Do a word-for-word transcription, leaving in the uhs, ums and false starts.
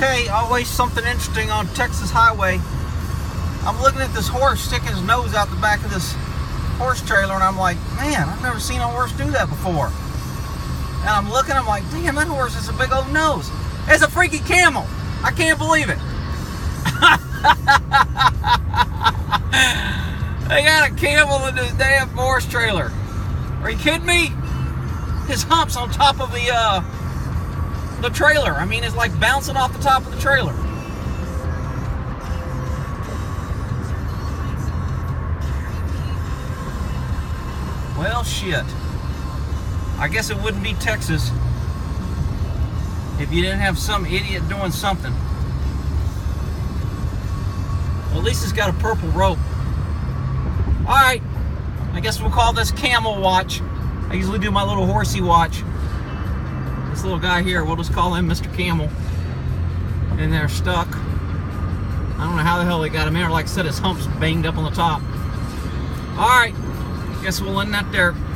Okay, always something interesting on Texas highway. I'm looking at this horse sticking his nose out the back of this horse trailer, and I'm like, man, I've never seen a horse do that before. And I'm looking, I'm like, damn, that horse has a big old nose. It's a freaky camel. I can't believe it. They got a camel in this damn horse trailer. Are you kidding me? His hump's on top of the uh, the trailer. I mean, it's like bouncing off the top of the trailer. Well, shit. I guess it wouldn't be Texas if you didn't have some idiot doing something. Well, at least it's got a purple rope. Alright, I guess we'll call this Camel Watch. I usually do my little horsey watch. This little guy here, we'll just call him Mister Camel. In there stuck. I don't know how the hell they got him in there. Like I said, his hump's banged up on the top. Alright, guess we'll end that there.